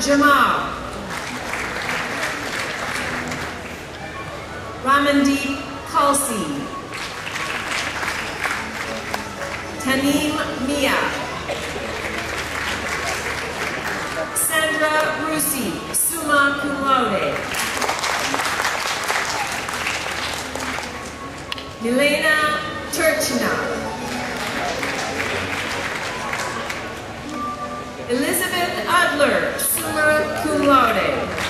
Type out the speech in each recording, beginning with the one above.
Jamal. Ramandeep Kalsi. Taneem Mia. Sandra Rusi, summa cum laude. Milena Turchina. Elizabeth Adler, summa cum laude.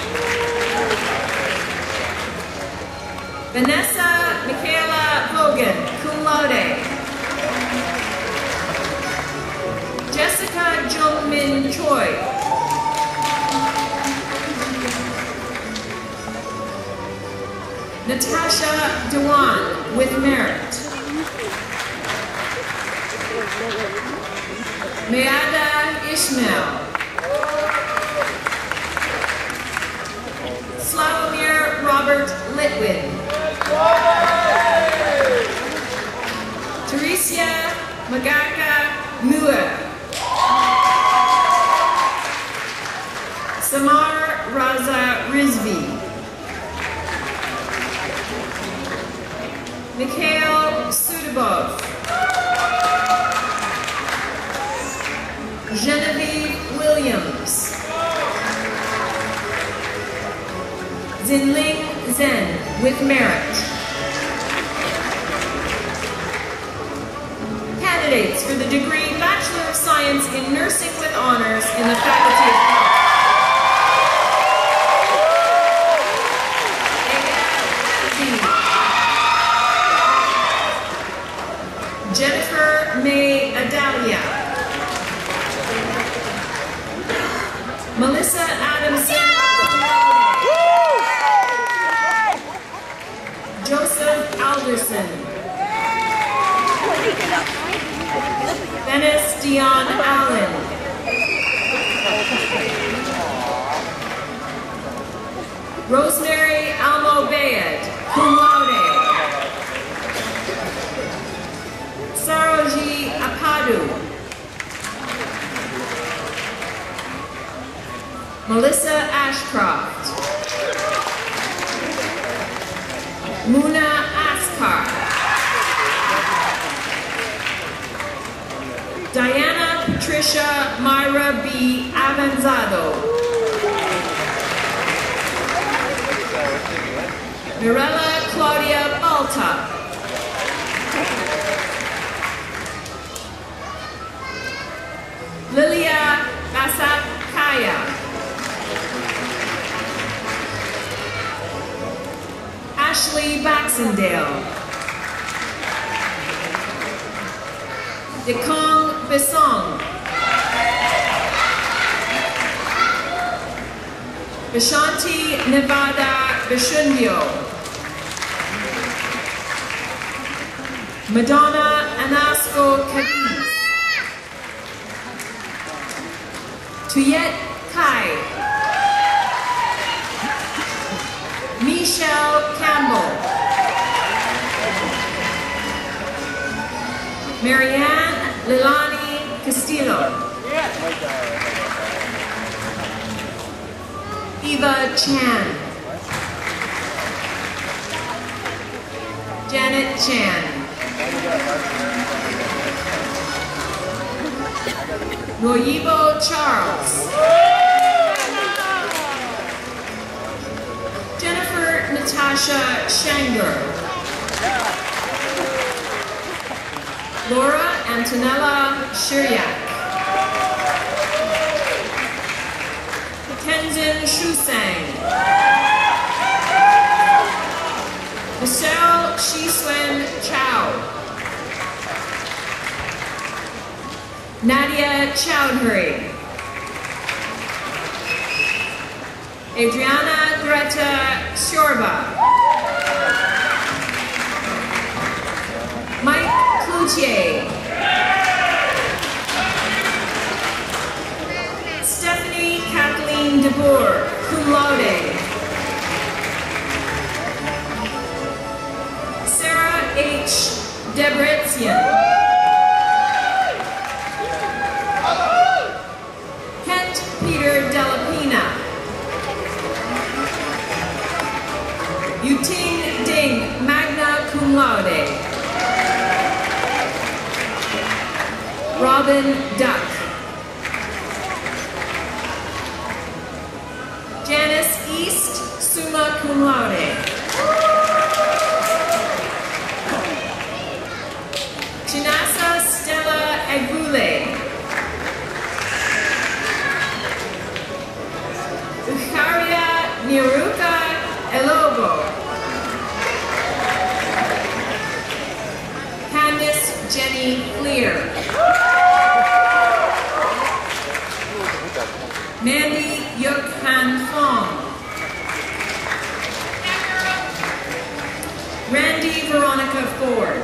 Vanessa Michaela Hogan, cum laude. Jessica Jungmin Choi. Natasha Dewan with merit. Mayada Ishmael. Slavomir Robert Litwin. Teresia Magaka Mua. Samar Raza Rizvi. Mikhail Sudabov. Genevieve Williams. Zinling Zen with merit. Candidates for the degree Bachelor of Science in Nursing with Honors in the Faculty of Health. Jennifer May Adalia. Melissa Adamson. Joseph Alderson. Dennis Dion Allen. Rosemary Almo Bayed, cum laude. Saroji Apadu. Melissa Ashcroft. Muna Askar. Diana Patricia Myra B. Avanzado. Mirella Claudia Balta. Lilia Basakaya. Ashley Baxendale. Dekong Besong. Vishanti Nevada Bishundio. Madonna Anasco Cadiz. Tuyet Kai. Michelle Campbell. Marianne Lilani Castillo. Eva Chan. Janet Chan. Royibo Charles. Jennifer Natasha Shanger. Laura Antonella Shiryak. Tenzin Shusang. Michelle Shiswen Chow. Nadia Chowdhury. Adriana Greta Shorba. Mike Cloutier. Stephanie Kathleen DeBoer, cum laude. Sarah H. Debretzian. Kent Peter Delapina. Robin Duck. Janice East, summa cum laude. Chinasa Stella Agule. Ucharia Niruka Elobo. Candice Jenny Clear. Mandy Yuk Han Fong. Randy Veronica Ford.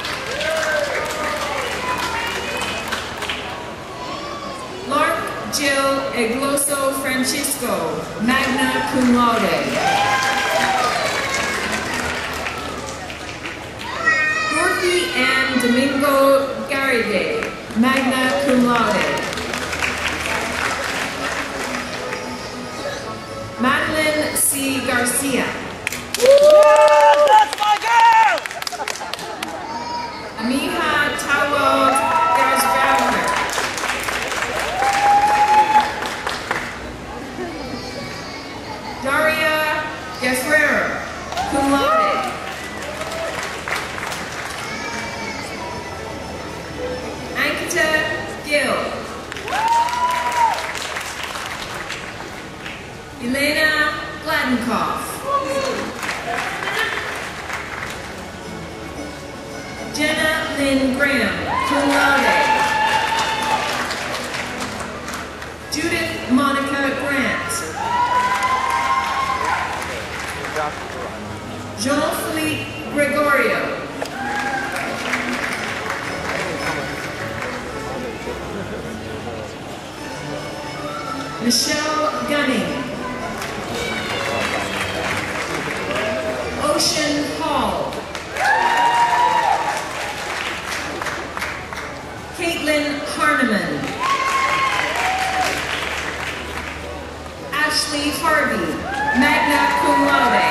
Lark Jill Egloso Francisco, magna cum laude. Dorothy Ann Domingo Garrigue, magna cum laude. Madeline C. Garcia. Yes, that's my girl! Amiha Tawod Garzbauer. Daria Guerrero, cum laude. Ankita Gill. Elena Gladenkoff. Jenna Lynn Graham, cum laude. Judith Monica Grant. Jean-Philippe Gregorio. Michelle Gunning. Ocean Hall. Caitlin Harneman. Ashley Harvey, magna cum laude.